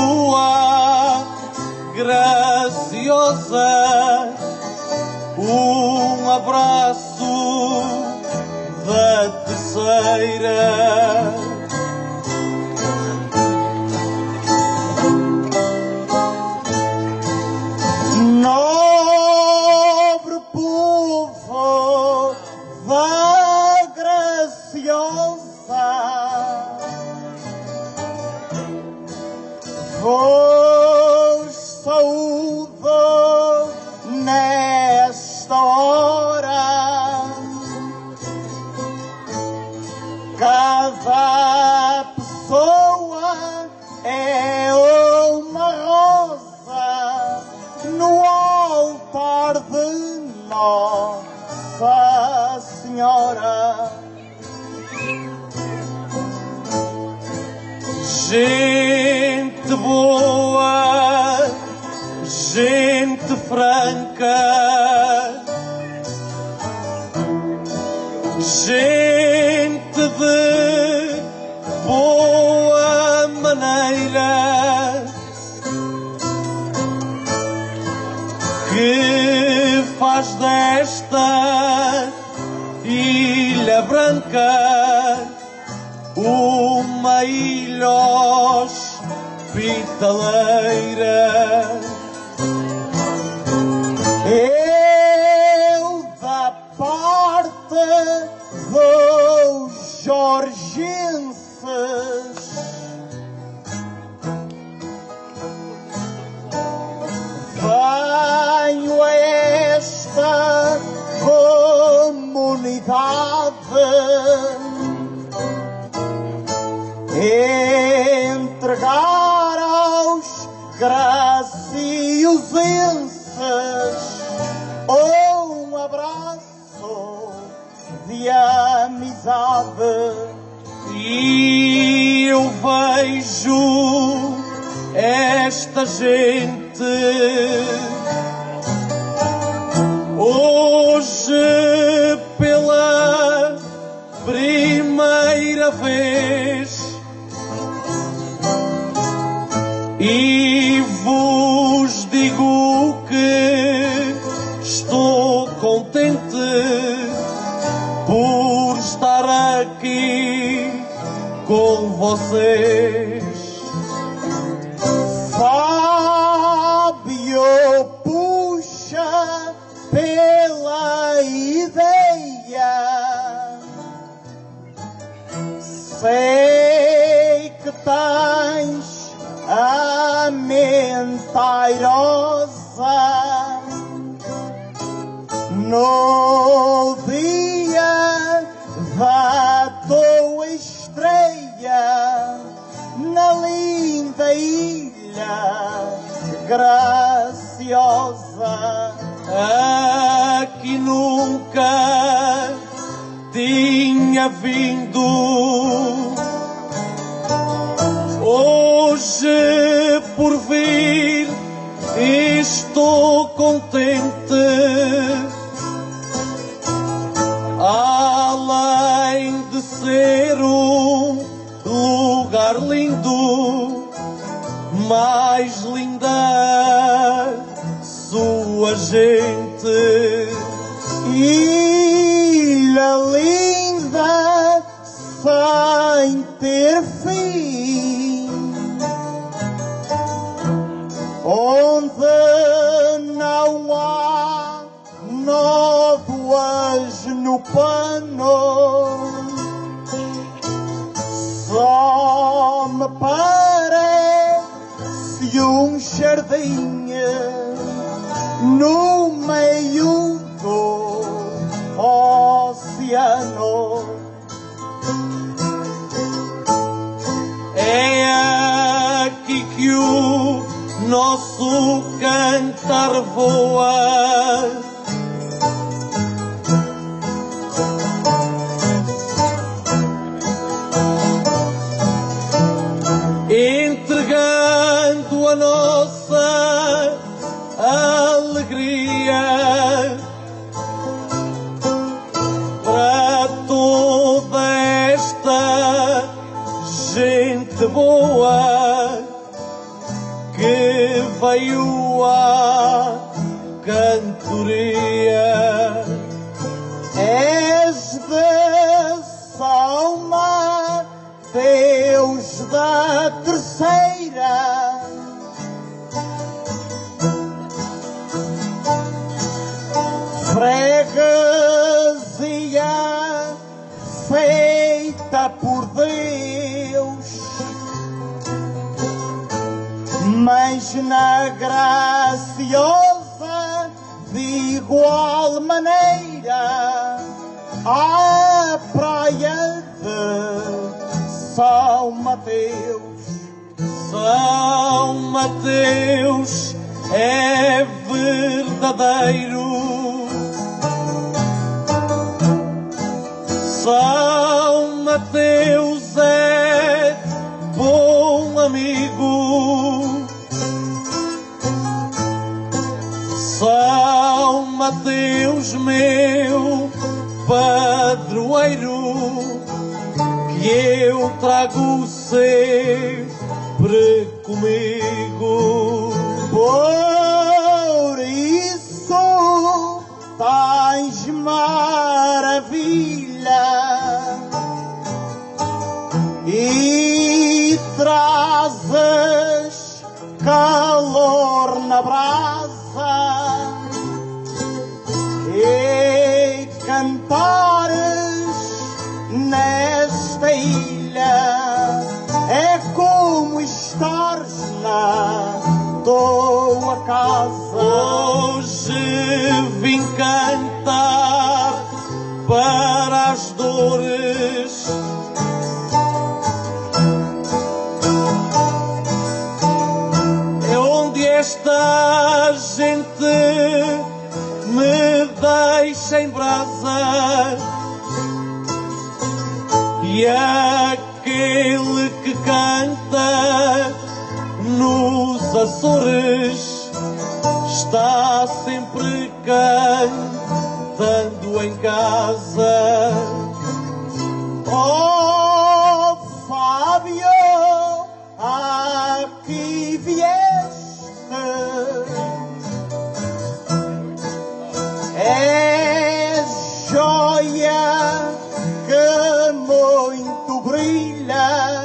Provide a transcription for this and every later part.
voa graciosa, um abraço da terceira. Nobre povo da graciosa, vos saúdo nesta hora. Cada pessoa é uma rosa no altar de Nossa Senhora. Gente boa, gente franca, gente de boa maneira, que faz desta Ilha Branca uma ilha hospitaleira. Eu, da parte dos jorgenses, venho a esta comunidade entregar aos graciosenses um abraço de amizade. E eu vejo esta gente hoje pela primeira vez, e vos digo que estou contente por estar aqui com vocês. Fábio puxa pela ideia, sei que tens a mente airosa. No dia da tua estreia na linda ilha graciosa, aqui nunca tinha vindo. Hoje por vir estou contente, além de ser um lugar lindo, mais linda sua gente. Ilha linda sem ter fim, onde não há nódoas no pano, só me parece um jardim no meio do oceano. É aqui que o nosso cantar voa, entregando a nossa alegria para toda esta gente boa veio a cantoria. És Deus, alma, Deus da terceira. Freguesia feita por Deus, mas na graciosa de igual maneira à praia de São Mateus. São Mateus é verdadeiro. São Mateus é bom amigo. São Mateus, meu padroeiro, que eu trago sempre comigo. Por isso tens maravilha e trazes calor na brasa e cantares nesta ilha é como estares na tua casa. Hoje vim cantar para as dores. É onde esta gente me deixa em brasa, e aquele que canta nos Açores está sempre cantando em casa. Oh, Fábio, aqui vieste, és joia que muito brilha.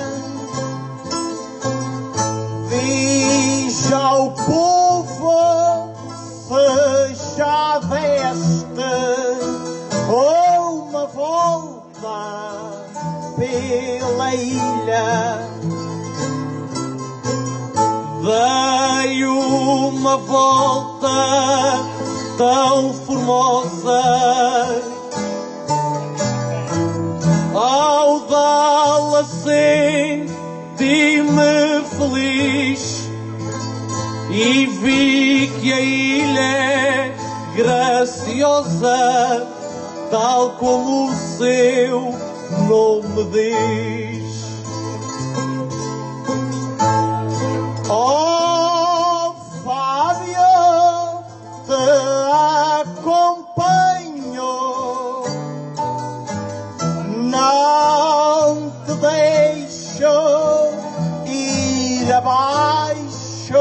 Diz ao povo se já deste uma volta pela ilha. Dei uma volta tão formosa, ao dá-la senti-me feliz e vi que a ilha é graciosa, tal como o seu nome diz. Oh, Fábio, te acompanho, não te deixo ir abaixo.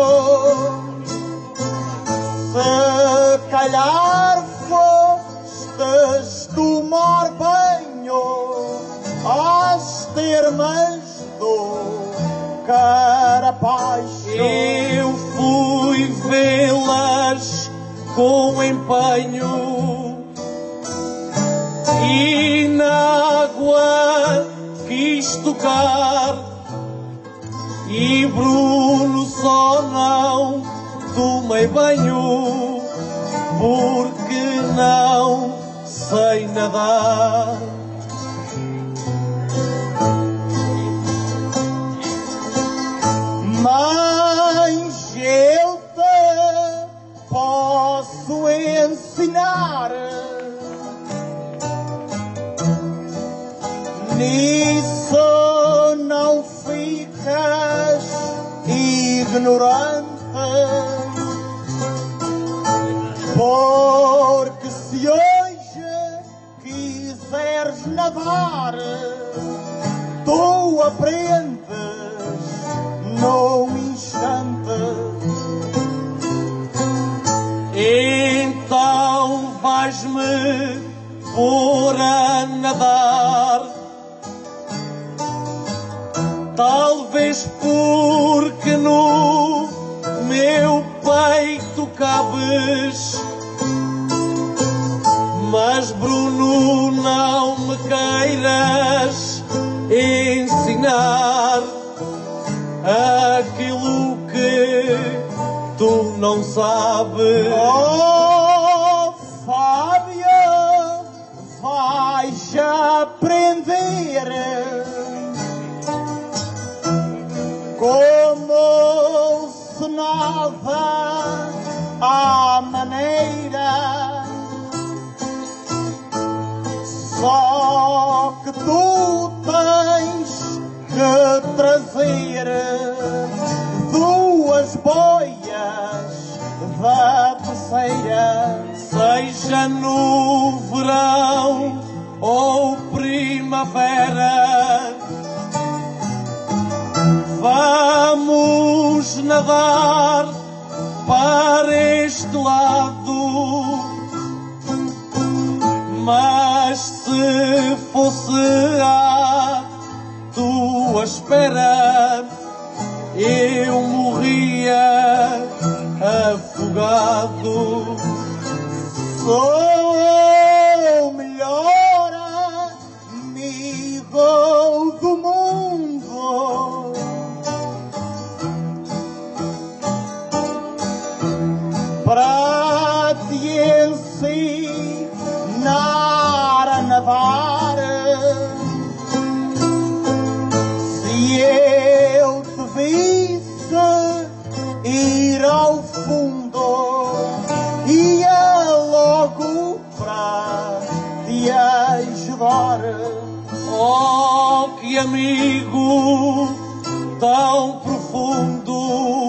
Se calhar fostes tomar banho às termas do Carapacho. Eu fui vê-las com empenho e na água quis tocar, e Bruno só não tomei banho porque não sei nadar. Mas eu te posso ensinar, nisso não ficas ignorante, porque se hoje quiseres nadar, tu aprendes num instante. pôr a nadar. Talvez porque no meu peito cabes, mas Bruno, não me queiras ensinar aquilo que tu não sabes. Oh, Fábio, vais aprender como se nada à maneira. Só que tu tens que trazer duas boias da terceira. Seja no verão ou primavera, vamos nadar para este lado. Mas se fosse à tua espera, eu morria afogado. Sou o melhor amigo do mundo. Para te ensinar a nadar. Se eu te visse ir ao fundo, ia logo para te ajudar. Oh, que amigo tão profundo,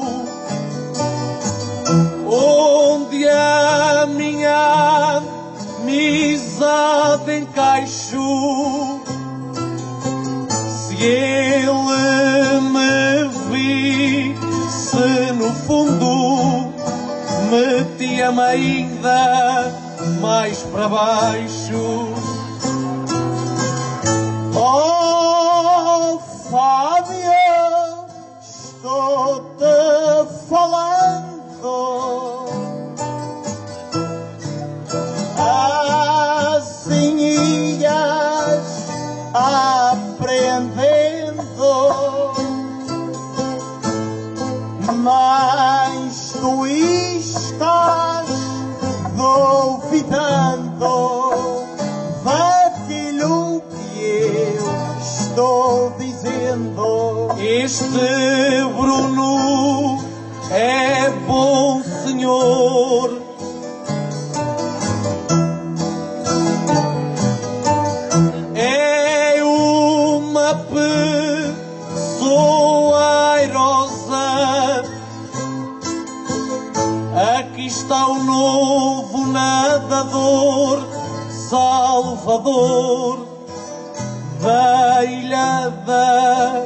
onde a minha amizade encaixo. Se ele me visse no fundo, metia-me ainda mais para baixo. Oh, Fábio, estou-te falando. Assim ias aprendendo, mas tu estás duvidando daquilo que eu estou dizendo. Este Bruno é bom senhor, é uma pessoa airosa. Aqui está o novo nadador, salvador da Ilha da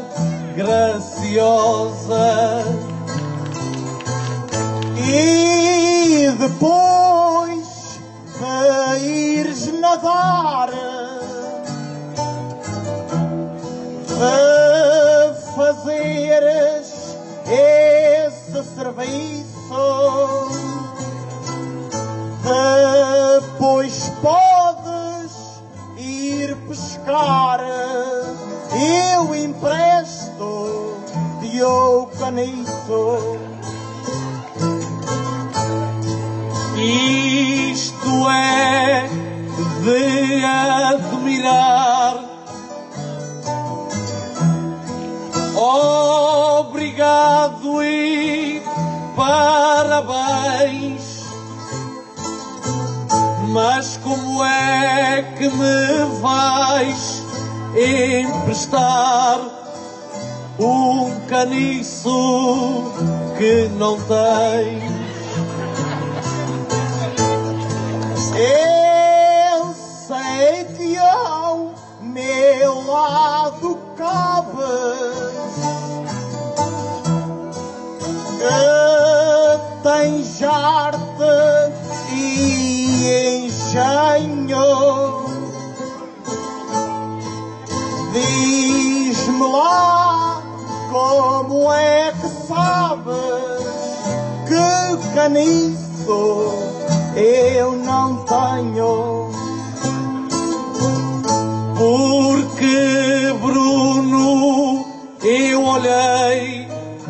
Graciosa. E depois de ires nadar, de fazeres esse serviço, depois podes ir pescar. Eu empresto-te o caniço. Isto é de admirar. Obrigado e parabéns. Mas como é que me vais emprestar um caniço que não tens? Eu sei que ao meu lado cabes, que tens arte e engenho. lá, como é que sabes que caniço eu não tenho? Porque, Bruno, eu olhei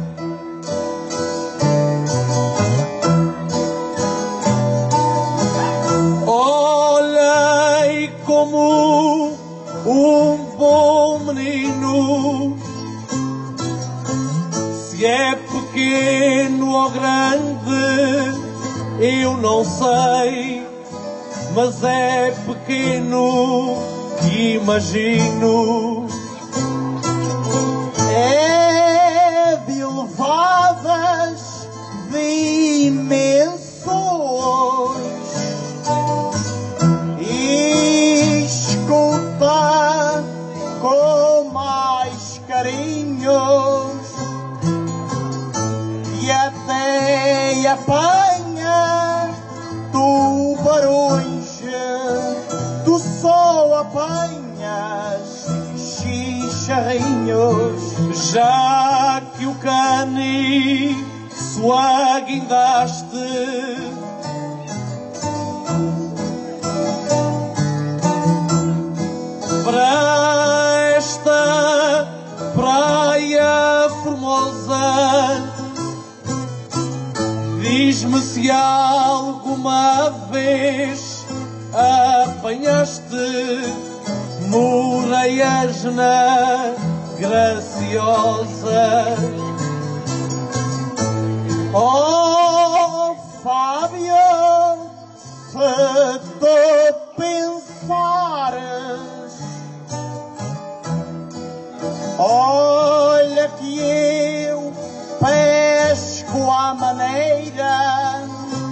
como um bom menino. Se é pequeno ou grande, eu não sei, mas é pequeno que imagino. É de elevadas, de imensões, e escuta com mais carinhos, e até apanha tubarões. Tu só apanhas chicharrinhos. Já que o caniço aguindaste, para esta praia formosa, diz-me se alguma vez apanhaste moreias na Graciosa. Oh, Fábio, se tu pensares, olha que eu pesco à maneira,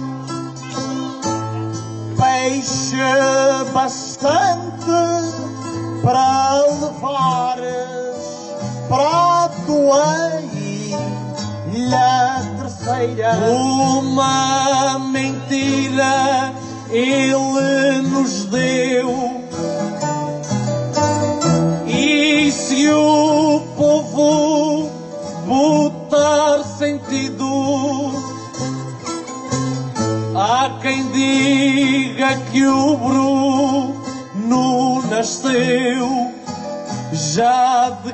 peixe bastante para levares para a tua ilha terceira. Uma mentira ele nos deu, e se o povo botar sentido, há quem diga que o Bruno nasceu já de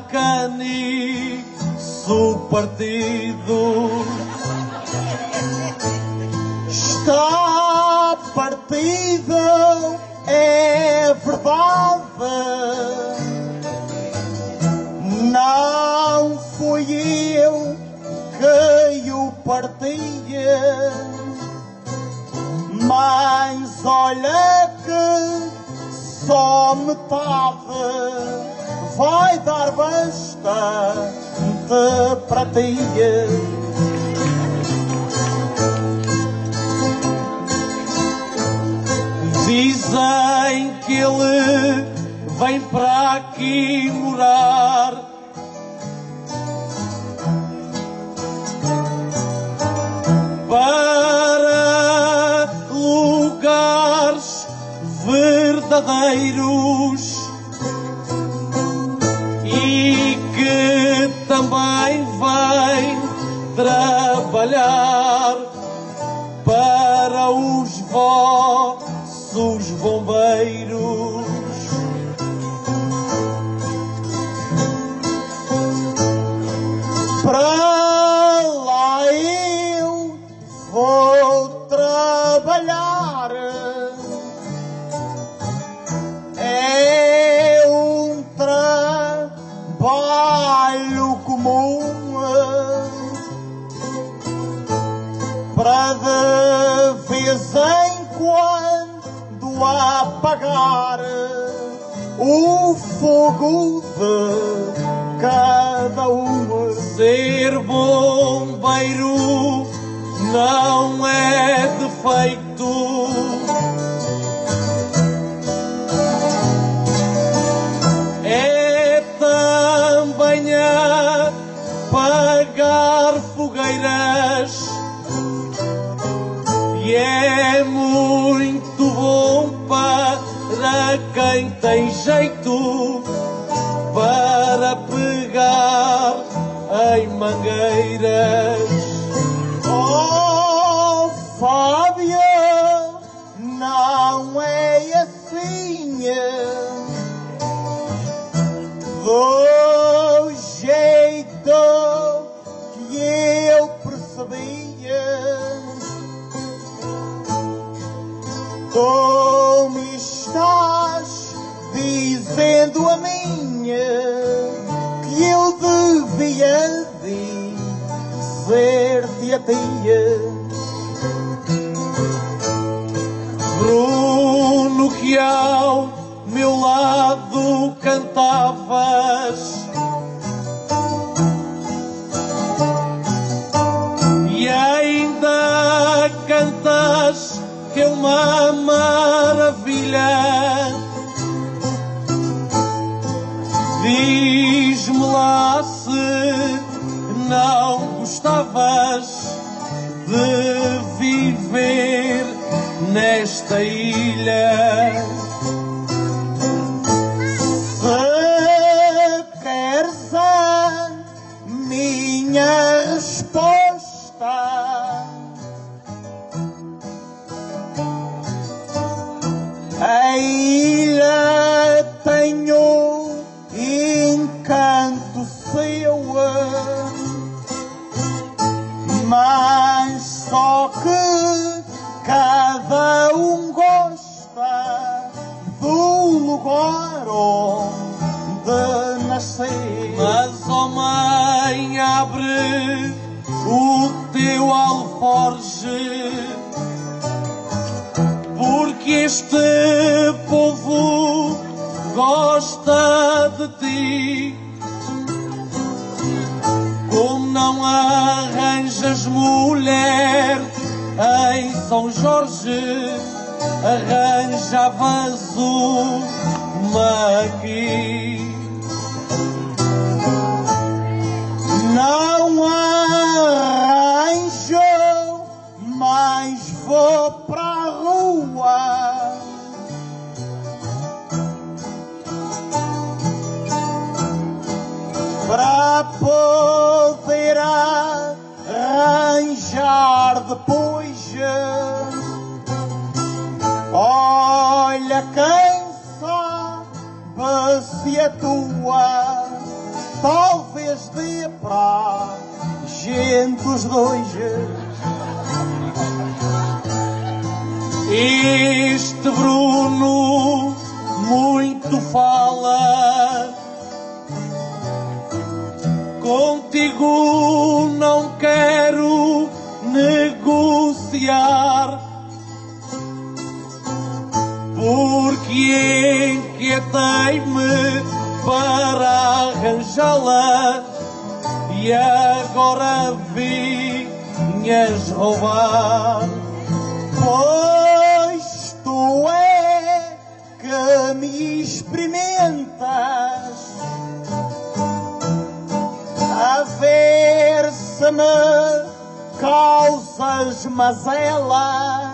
caniço partido. Está partido, é verdade, não fui eu que o partia, mas olha que só metade vai dar bastante para ti. Dizem que ele vem para aqui morar, para lugares verdadeiros, e que também vem trabalhar para os vossos bombeiros. Para lá eu vou trabalhar, é um trabalho comum, para de vez em quando apagar o fogo de cada um. Ser bombeiro não é defeito, é também apagar fogueiras, e é muito bom para quem tem jeito para pegar mangueiras. Oh, Fábio, não é assim. Do jeito que eu percebia, tu me estás dizendo a mim que eu devia dizer-te a ti. Bruno, que ao meu lado cantavas, e ainda cantas, que é uma maravilha. Diz-me lá se não gostavas de viver nesta ilha. Se queres a minha resposta, a ilha tem um encanto seu, mas só que cada um gosta do lugar onde nascer. Mas, ó mãe, abre o teu alforje, porque este povo gosta de ti. Como não arranjas mulher em São Jorge, arranjavas uma aqui. Não arranjo, mas vou para a rua. Para poder arranjar depois. Olha, quem sabe se a tua talvez dê para gente os dois. Este Bruno muito fala, contigo não quero negociar, porque inquietei-me para arranjá-la e agora vinhas roubar. Pois tu é que me experimentas, a ver se me causas mazelas.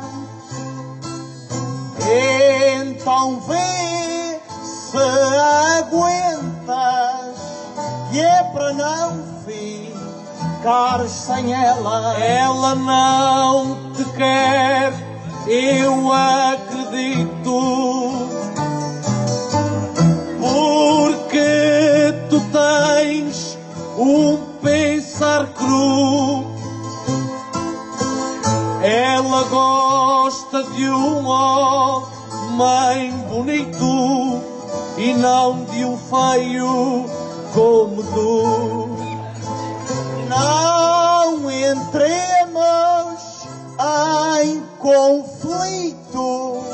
Então vê se aguentas, que é para não ficares sem ela. Ela não te quer, eu acredito, porque tu tens um pensar cru. Ela gosta de um homem bonito e não de um feio como tu. Não entremos em conflito,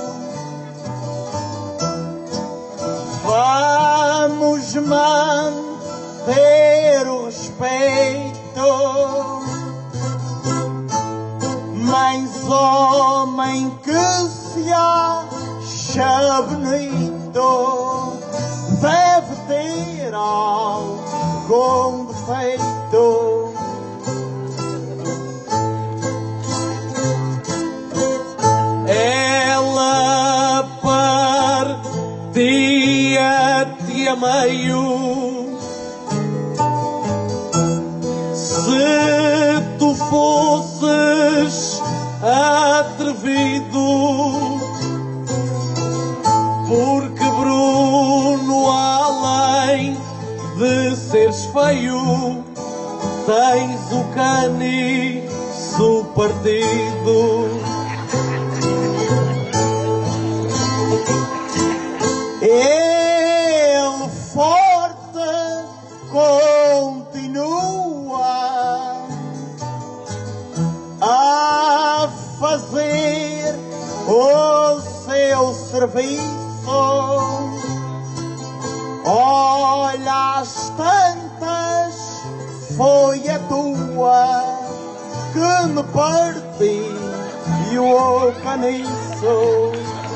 vamos manter o respeito. Mas homem que se acha bonito deve ter algum defeito. Ela partia-te a meio, seres atrevido, porque Bruno, além de seres feio, tens o caniço partido. Ele forte continua a fazer o seu serviço. Olha, as tantas foi a tua que me perdi e o caniço.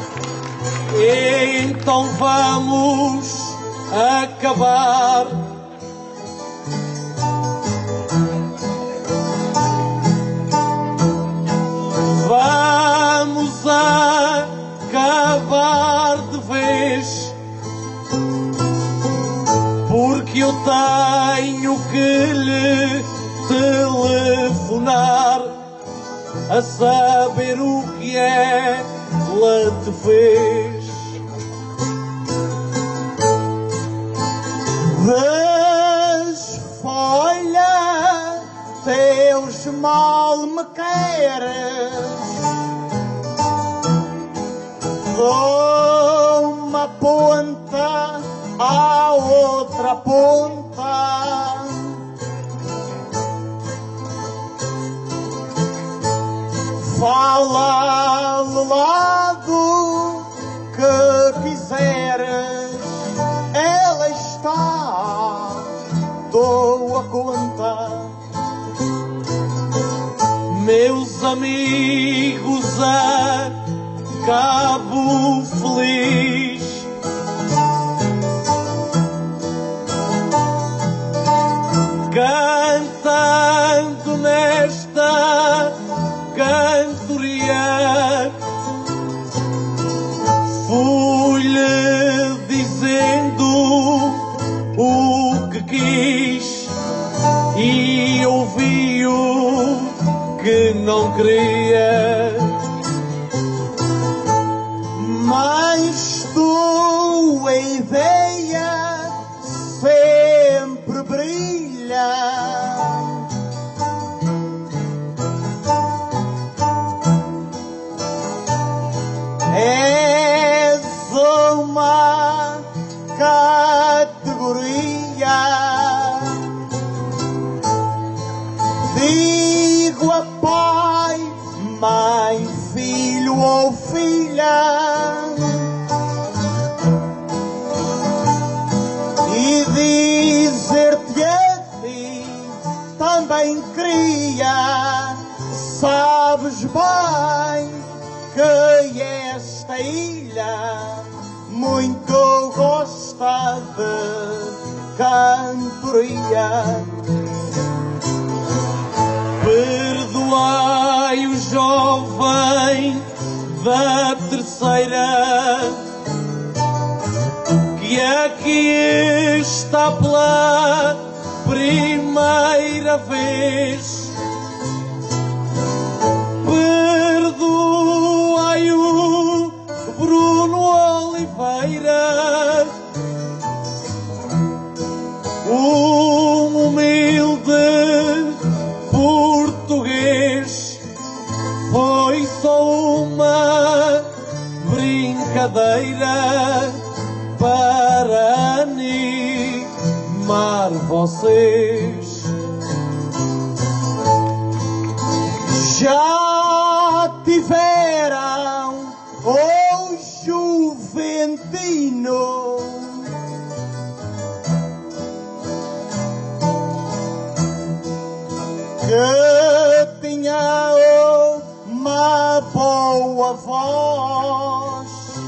Então vamos acabar. Vamos acabar de vez, porque eu tenho que lhe telefonar a saber o que ela te fez. Desfolha, teus mal me queres, de uma ponta à outra ponta. Fala do lado que quiseres, ela está, dou a conta. Meus amigos, acabo feliz, cantando nesta cantoria. Fui-lhe dizendo o que quis e ouvi-o que não queria. Mas tua ideia sempre brilha. És uma categoria. Digo a pai, mãe, filho ou filha, e dizer-te assim também queria. Sabes bem que esta ilha muito gosta de cantoria. Perdoai o jovem da terceira, que aqui está pela primeira vez. Perdoai o Bruno Oliveira, um humilde português. Foi só uma brincadeira para animar vocês. Já tiveram o Juventino que tinha uma boa voz.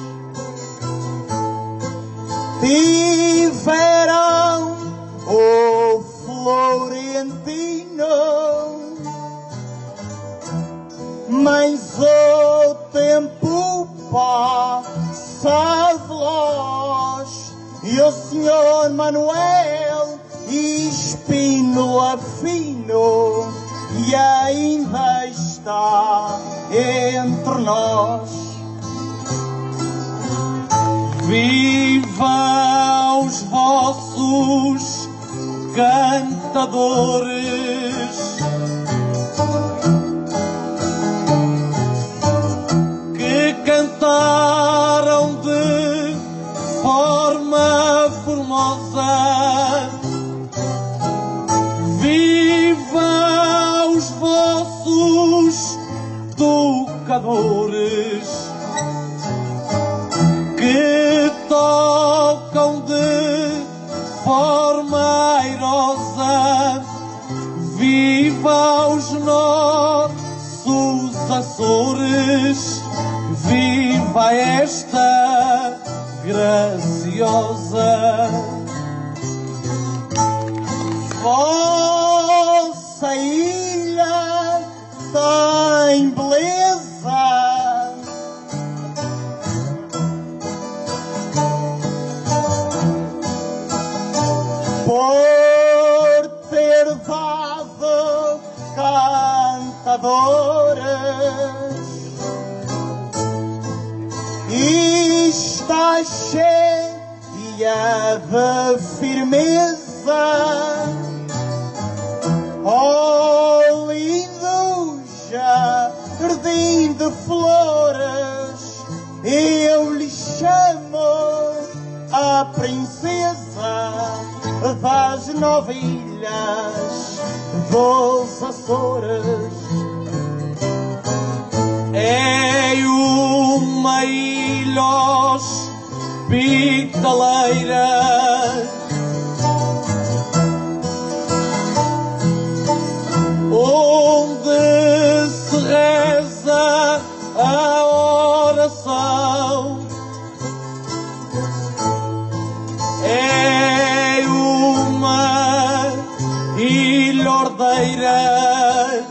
Tiveram o Florentino, mas o tempo passa veloz e o Senhor Manuel Espínola Fino e ainda está está entre nós. Viva os vossos cantadores, que cantaram de forma formosa. Viva os vossos tocadores, que tocam de forma airosa. Viva os nossos Açores, viva esta graciosa. Vossa ilha tem beleza, por ter dado cantadores, e está cheia de firmeza. Oh, lindo jardim de flores, eu lhe chamo a princesa das 9 ilhas dos Açores. É uma ilha hospitaleira, onde se reza a oração. É uma ilha ordeira,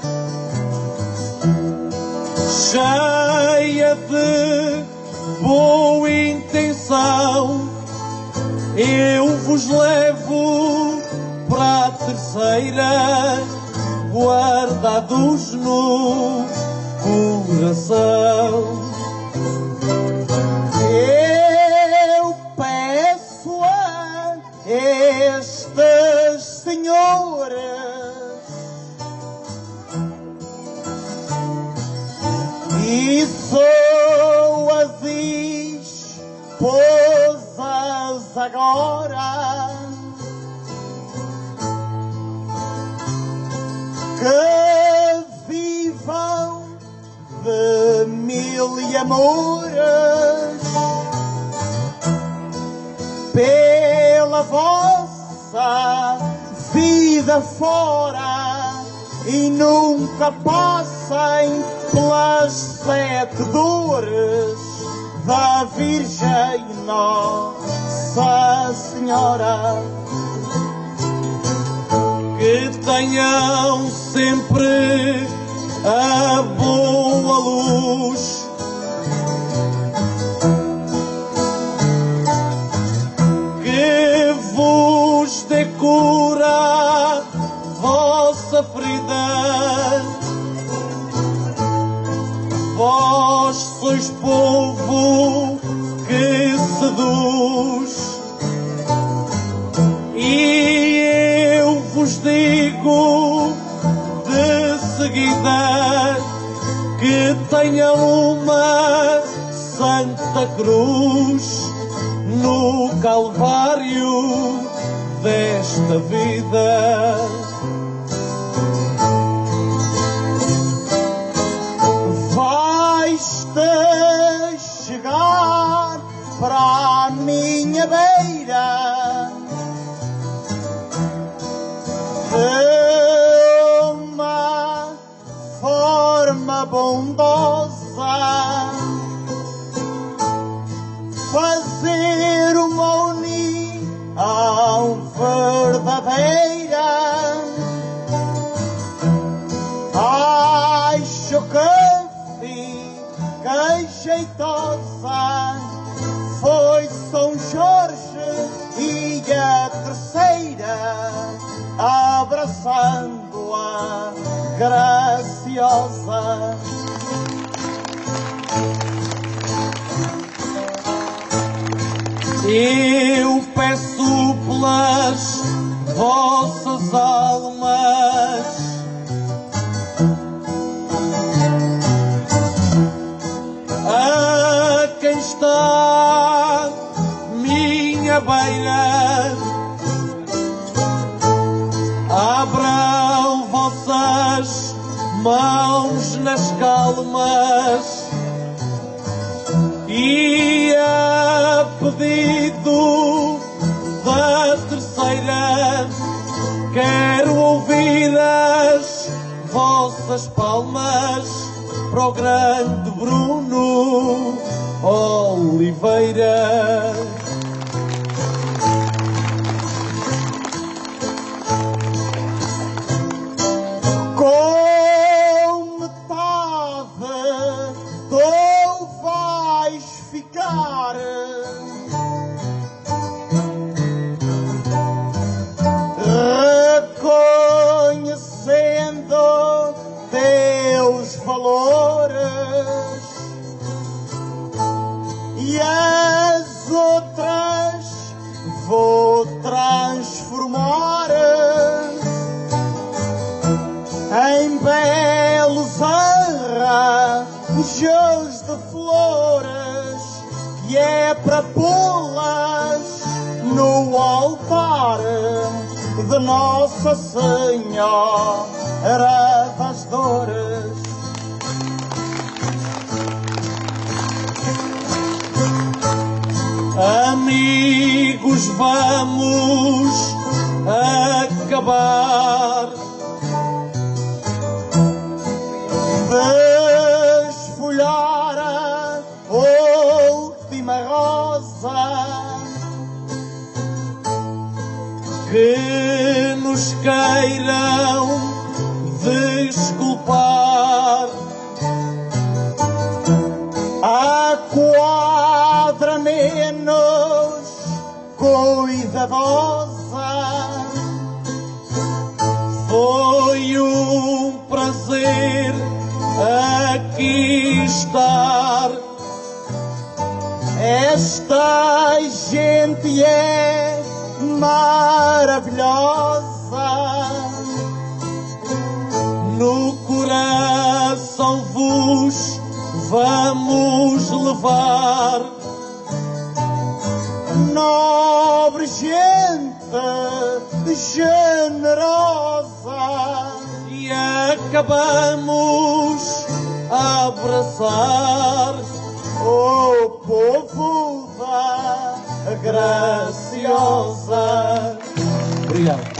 cheia de boa intenção. Eu vos levo para a terceira, guardados no coração. Eu peço a estes senhores, e sou-as esposas agora, que vivam de 1000 amores, pela vossa vida fora, e nunca passem pelas 7 dores da Virgem Nossa Senhora. Que tenham sempre a boa luz, que vos dê cura a vossa ferida. Vós sois povo que seduz, e eu vos digo de seguida que tenham uma Santa Cruz no Calvário desta vida. Vais-te chegar para a minha beira de uma forma bondosa, fazer uma união verdadeira. Acho que fiquei jeitosa, foi São Jorge e a terceira, abraçando a graciosa. Eu peço pelas vossas almas a quem está minha beira, abram vossas mãos nas calmas e a pedido da terceira quero ouvir as vossas palmas para o grande Bruno Oliveira. Com metade tu vais ficar, reconhecendo teus valores, e as outras vou transformar em belos arranjos de flores, que é para pô-las no altar de Nossa Senhora das Dores. Amigos, vamos acabar desfolhar a última rosa que nos queiram desculpar. A quadra menos cuidadosa, Foi um prazer aqui estar. esta gente é maravilhosa. No coração vos vamos levar. Nobre gente generosa, E acabamos a abraçar o povo da graciosa. Obrigado.